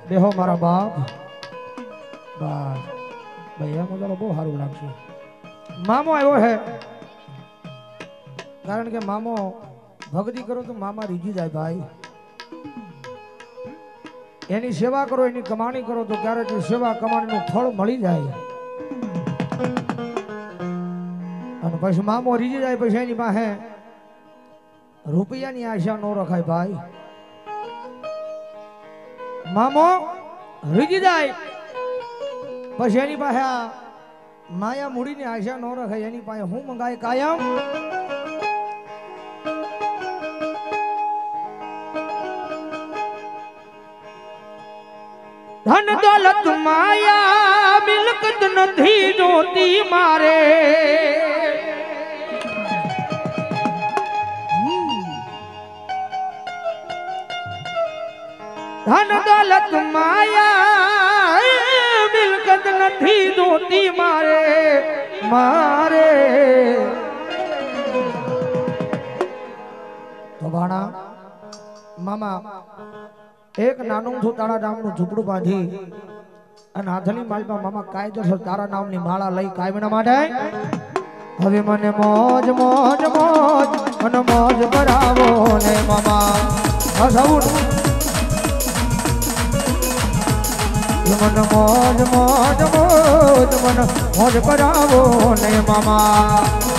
દેહો મારા બાપ બસ ભાઈ એમ તો બહુ સારું લાગશે. મામો આવ્યો હે કારણ કે મામો ભક્તિ કરો તો મામા રીજી જાય ભાઈ. એની સેવા કરો એની કમાણી કરો તો ક્યારેક સેવા કમાણીનું ફળ મળી જાય. અને પછી મામો રીજી જાય પછી એની પાસે રૂપિયાની આશા ન રખાય ભાઈ. મામો રીજી જાય પછી એની પાસે આ માયા મૂડીની આશા ન રખાય. એની પાસે હું મંગાય કાયમ ધન દોલત માયા મિલકત નથી જોતી મારે. ધન દોલત માયા મિલકત નથી જોતી મારે મારે. તો ભાણા મામા એક નાનું તારા નામનું ઝૂંપડું બાંધી અને હાથની માલમાં મામા કાયદેસર તારા નામની માળા લઈ કાયમના માટે હવે મને મોજ મોજ મોજ મને મોજ કરાવો ને મામા. મને મોજ મોજ મોજ મને મોજ કરાવો ને મામા.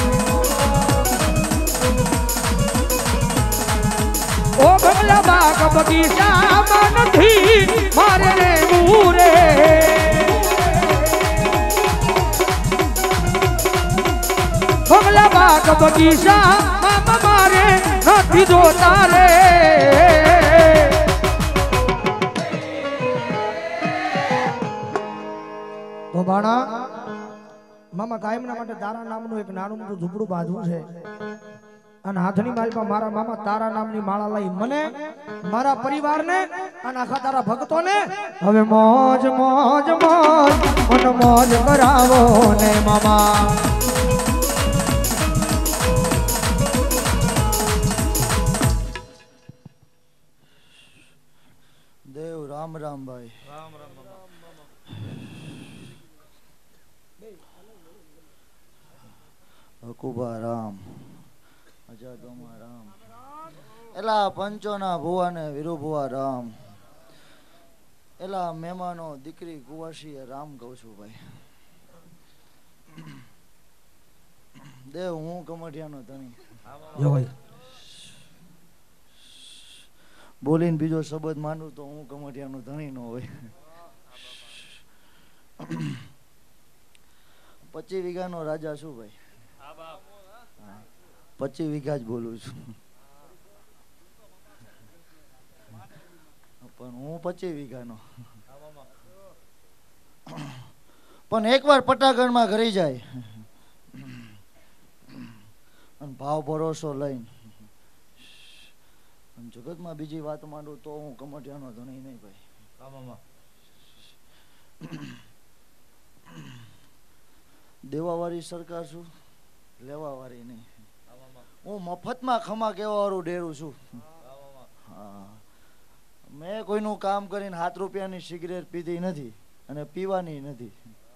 ઓ બંગલા બાગ બગીચામાં નથી મારે રે મૂરે. બંગલા બાગ બગીચામાં મારે નથી જોતા રે. તો બાણા મામા કાયમના માટે તારા નામનું એક નાનું મોટું ઝૂંપડું બાંધવું છે અને હાથની માલમાં મારા મામા તારા નામની માળા લઈ મને મારા પરિવારને અને આખા તારા ભક્તોને હવે મોજ મોજ મોજ મને મોજ કરાવો ને મામા. દેવ રામ રામ ભાઈ. રામ રામ હકુબા રામ અજાદોમાં રામ એલા પંચોના ભુવા ને વીરુ ભુવા રામ એલા મહેમાનો દીકરી કુવાસી રામ કહું છું ભાઈ. દેવ હું કમઠિયાનો ધણી બોલીને બીજો શબ્દ માંડું તો હું કમઠિયાનો ધણી નો હોય. 25 વીઘાનો રાજા છું ભાઈ. 25 વીઘા જ બોલું છું પણ હું 25 વીઘાનો. પણ એકવાર પટાગઢમાં ઘરી જાય અને ભાવ ભરોસો લઈને જગતમાં બીજી વાત માંડું તો હું કમઠિયાનો ધણી નહીં ભાઈ. દેવાવાળી સરકાર છું, લેવાવાળી નહીં. હું મફતમાં ખમા કેવા વાળું ડેરું છું. હા, મેં કોઈનું કામ કરીને 7 રૂપિયાની સિગરેટ પીધી નથી અને પીવાની નથી.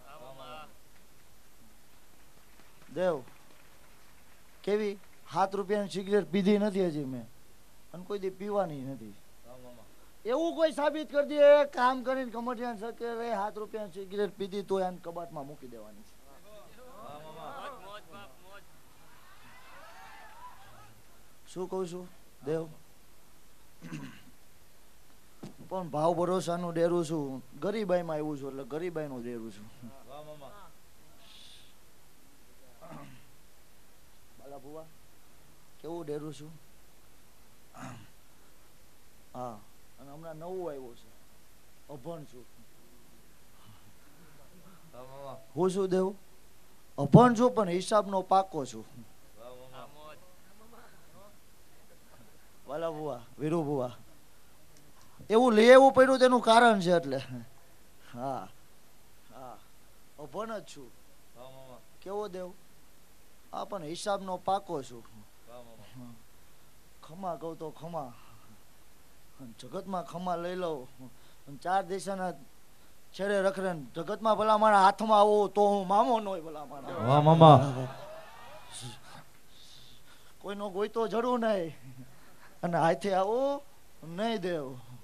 દેવ કેવી 7 રૂપિયાની સિગરેટ પીધી નથી હજી મેં અને કોઈ દી પીવાની નથી. એવું કોઈ સાબિત કરી દે કામ કરીને કમઠિયાન શકે 7 રૂપિયાની સિગરેટ પીધી તો એને કબાટમાં મૂકી દેવાની છે. શું કહું છું દેવ? પણ ભાવ ભરોસાનું ડેરું છું, ગરીબાઈમાં આવ્યું છું એટલે ગરીબાઈનું ડેરું છું. બાલા ભુવા કેવું ડેરું છું? હા, અને હમણાં નવું આવ્યું છે, અભણ છું. હું શું દેવ? અભણ છું પણ હિસાબનો પાકો છું. વાલા ભુવા, વીરુ ભુવા, એવું લઈ આવવું પડ્યું તેનું કારણ છે એટલે. હા હા, અભણ જ છું. કેવો દેવ? હા, પણ હિસાબનો પાકો છું. ખમા કહું તો ખમા, જગતમાં ખમા લઈ લઉં અને 4 દિશાના છેડે રખડે ને જગતમાં ભલા મારા હાથમાં આવો તો હું મામો ન હોય ભલા મારા. વાહ મામા. કોઈનો કોઈ તો જરૂર નહીં અને હાથે આવું નહીં દેવ.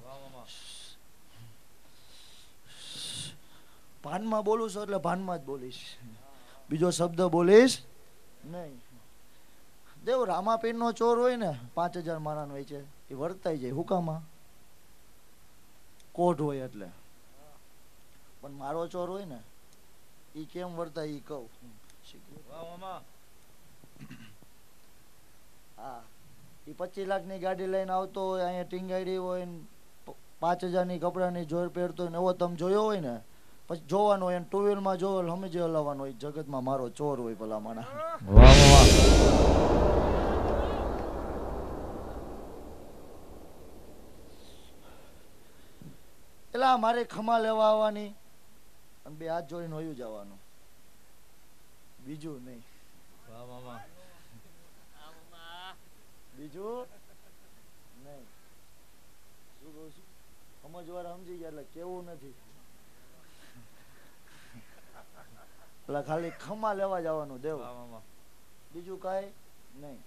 ભાનમાં બોલું છું એટલે ભાનમાં જ બોલીશ, બીજો શબ્દ બોલીશ નહીં. દેવ રામાપીર નો ચોર હોય ને 5000 મારાનો હોય છે એ વર્તાઈ જાય હુકામાં કોઢ હોય એટલે, પણ મારો ચોર હોય ને એ કેમ વર્તાય એ કહું. હા એ 25 લાખની ગાડી લઈને આવતો હોય, અહીંયા ટીંગાડી હોય ને 5000ની કપડાની જોર પહેરતો હોય ને એવો તમે જોયો હોય ને પછી જોવાનો હોય, 2 વ્હીલમાં જોવો સમજી હલાવવાનો હોય. જગતમાં મારો ચોર હોય ભલા માણા. એટલે મારે ખમા લેવા આવવાની અને 2 હાથ જોડીને હોયું જવાનું, બીજું નહીં. બીજું નહીં. શું કહું છું સમજવાર સમજી ગયા એટલે કેવું નથી, એટલે ખાલી ખમા લેવા જવાનું દેવ, બીજું કાંઈ નહીં.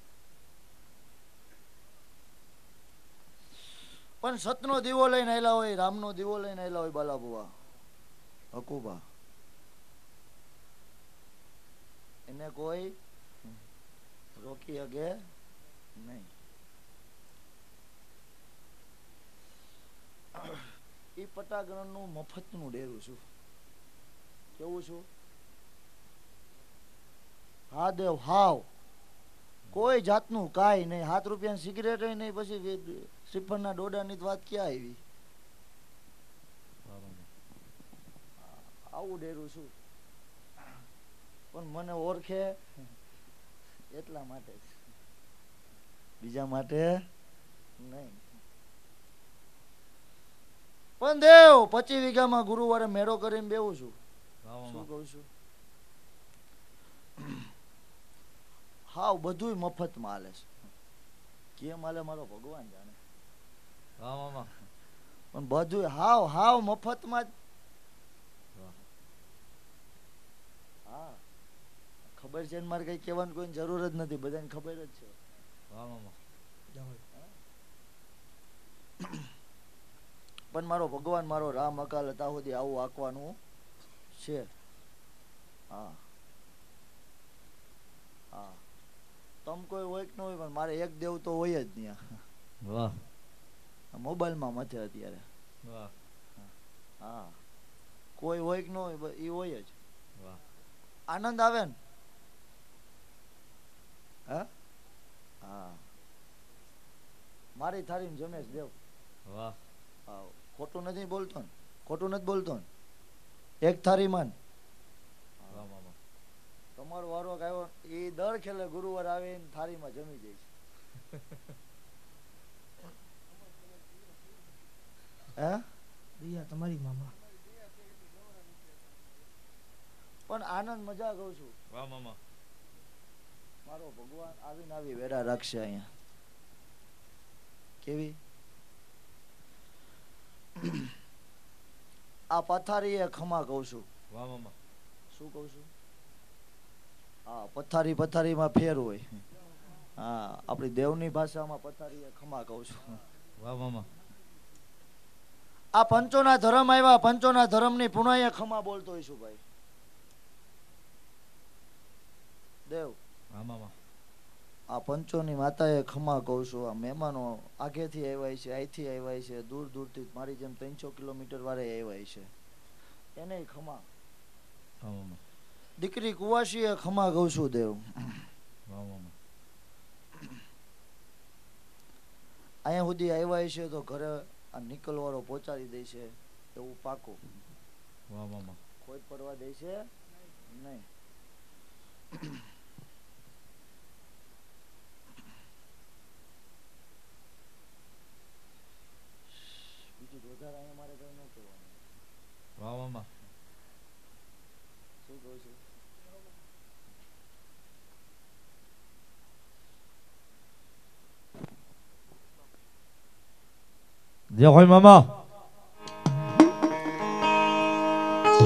પણ સતનો દીવો લઈને આવેલા હોય, રામનો દીવો લઈને આવેલા હોય બાલા બુવા હકુબા, એને કોઈ રોકી શકે નહીં. એ પટાગણનું મફતનું ડેરું છું. કેવું છું? હા દેવ હાવ કોઈ જાતનું કાંઈ નહીં. 7 રૂપિયાની સિગરેટ નહીં, પછી શ્રીફળના ડોડાની વાત ક્યાં આવી? આવું ડેરું છું. પણ મને ઓળખે એટલા માટે જ, બીજા માટે નહીં. પણ દેવ 25 વીઘામાં ગુરુવારે મેળો કરીને બેવું છું. શું કહું છું? હાવ બધું મફતમાં હાલે છે. કેમ હાલે મારો ભગવાન જાણે. પણ બધું હાવ મફતમાં જ. હા ખબર છે ને, મારે કઈ કહેવાની કોઈ જરૂર જ નથી, બધાને ખબર જ છે. પણ મારો ભગવાન મારો રામ અકાલ હતા સુધી આવું આંકવાનું છે. હા હા તમ કોઈ હોય કે ન હોય, પણ મારે એક દેવ તો હોય જ ત્યાં. મોબાઈલમાં મથે અત્યારે. હા કોઈ હોય કે ન હોય એ હોય જ. આનંદ આવે ને. હા મારી થાળી જમેશ દેવ. ખોટું નથી બોલતો ને, ખોટું નથી બોલતો ને. એક થાળી માન તમારો વારો આવ્યો એ દર ખેલે ગુરુવાર આવે ને થાળીમાં જમી જાય છે. હે તમારી મામા પણ આનંદ મજા કહું છું. મારો ભગવાન આવીને આવી વેડા રાખશે અહીંયા. કેવી આ પથારી એ ખમા કહું છું. શું કહું છું? હા પથારીમાં ફેર હોય. હા આપણી દેવની ભાષામાં પથારી એ ખમા કહું છું. આ પંચોના ધર્મ આવ્યા, પંચોના ધર્મની પુનઃ ખમા બોલતો હોઈશું ભાઈ દેવ. આ પંચોની માતાએ ખમા કહું છું. આ મહેમાનો આગેથી આવ્યા છે, અહીંથી આવ્યા છે, દૂર દૂરથી મારી જેમ 300 કિલોમીટર વાળે આવ્યા છે, એને ખમા. દીકરી કુવાસી એ ખમા કહું છું દેવ. અહીંયા સુધી આવ્યા છે તો ઘરે આ નિકલ વાળો પહોંચાડી દે છે એવું પાકું. ખોટ પડવા દે છે નહીં. બીજું વધારે અહીંયા મારે કઈ ન કહેવાનું. શું કહું છું? જય હોય મામા.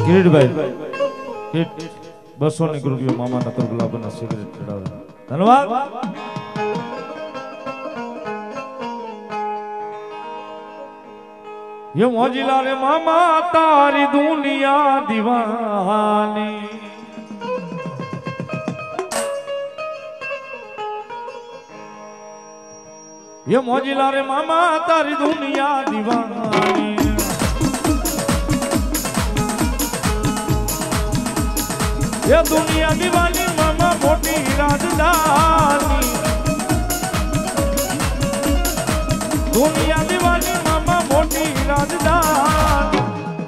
કિરીટભાઈ કિરીટ 200 ની રૂપિયા મામા નતર ગુલાબના સિગરેટ ચડાવે ધન્યવાદ ये मोजिला रे मामा तारी दुनिया दीवानी ये मोजिला रे मामा तारी दुनिया दीवानी ये दुनिया दीवानी मामा मोटी राजधानी दुनिया दीवानी मामा मोटी राजधानी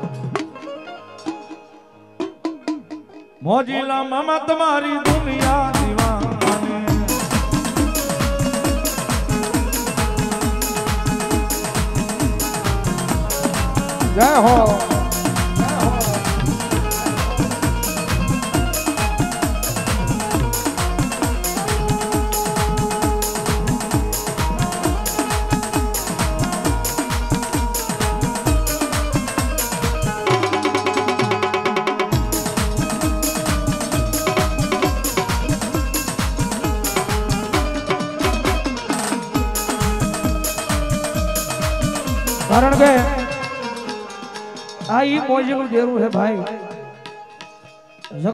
मोजिला मामा तुम्हारी दुनिया दीवानी जय हो कारण के आ ई मौज નું દેરું है भाई।